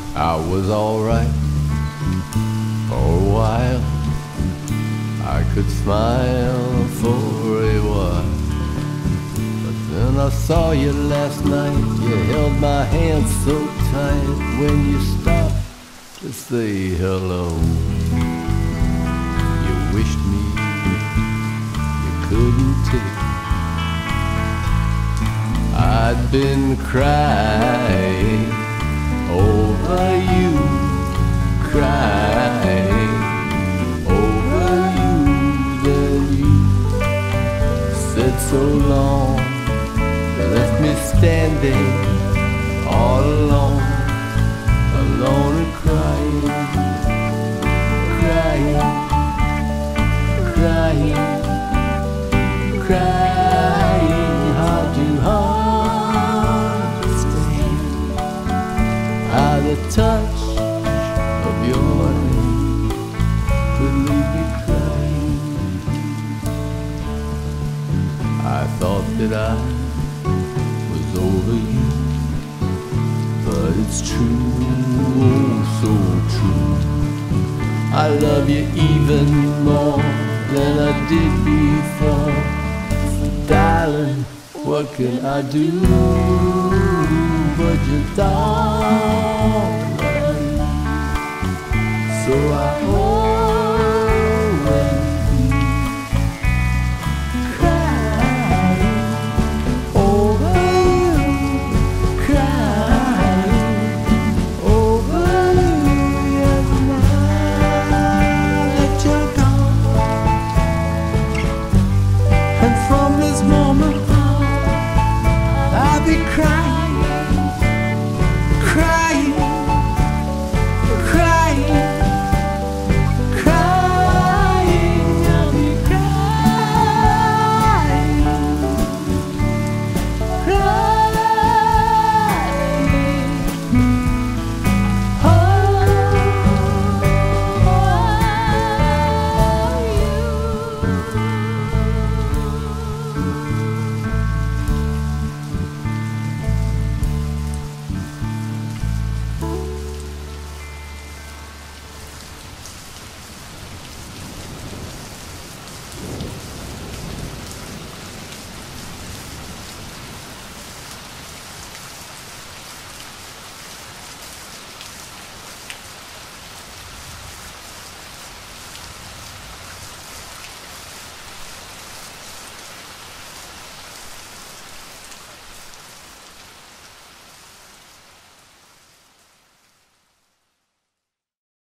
I was alright for a while. I could smile for a while. But then I saw you last night. You held my hand so tight when you stopped to say hello. You wished me you couldn't take. I'd been crying over you, crying over you. Then you said so long, you left me standing all alone, alone and crying, crying, crying, crying. Hard to understand how the touch of your hand could leave me crying. I thought that I was over you, but it's true, oh so true. I love you even more than I did before. Darling, what can I do? But you don't. So I